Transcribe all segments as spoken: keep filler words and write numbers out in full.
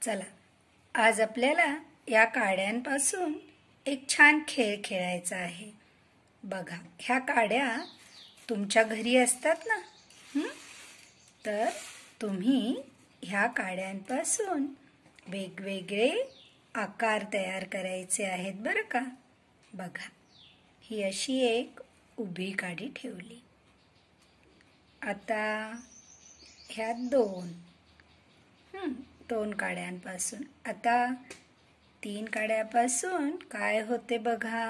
चला आज आपल्याला या काड्यांपासून एक छान खेळ खेळायचा आहे। बघा, ह्या काड्या तुमच्या घरी असतात ना, हं? तर तुम्ही ह्या काड्यांपासून वेगवेगळे आकार तयार करायचे आहेत बरं का। बघा, ही अशी एक उभी काडी ठेवली। आता ह्या दोन हं दोन काड्यांपासून आता तीन काड्यापासून काय होते बघा,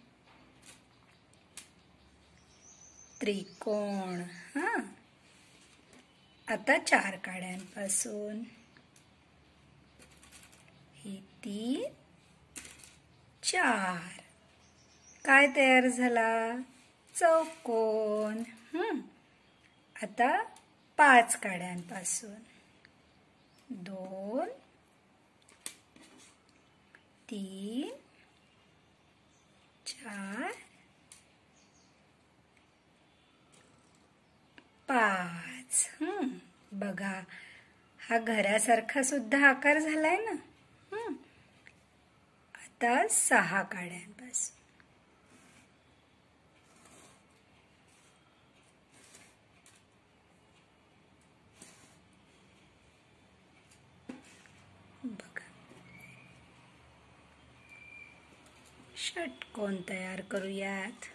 त्रिकोण। हां, आता चार काड्यांपासून ही तीन चार काय तयार झाला, चौकोन। हं आता पाच काड्यांपासून दोन तीन चार पाच। हं बघा, हा घरासारखा सुद्धा आकार झालाय ना। हं आता सहा काड्यांपासून बघा, षटकोन तयार करूयात।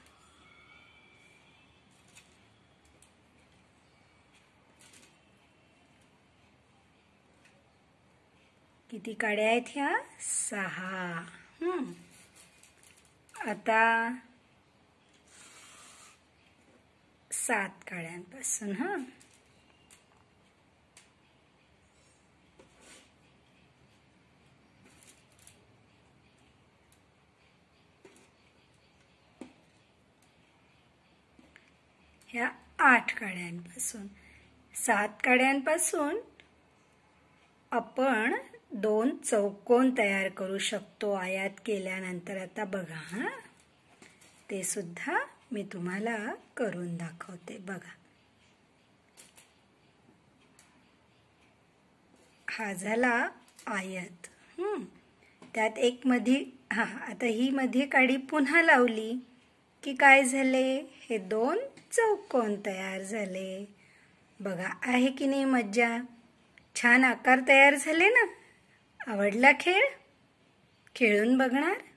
किती काड्या आहेत ह्या, सहा। हं आता सात काड्यांपासून हं ह्या आठ काड्यांपासून सात काड्यांपासून आपण दोन चौकोन तयार करू शकतो आयात केल्यानंतर। आता बघा, हा ते सुद्धा मी तुम्हाला करून दाखवते। बघा, हा झाला आयत। हं त्यात एक मध्ये हा आता ही मध्ये काडी पुन्हा लावली की काय झाले, हे दोन चौकोन तयार झाले। बघा, आहे की नाही मज्जा, छान आकार तयार झाले ना। आवडला खेळ? खेळून बघणार?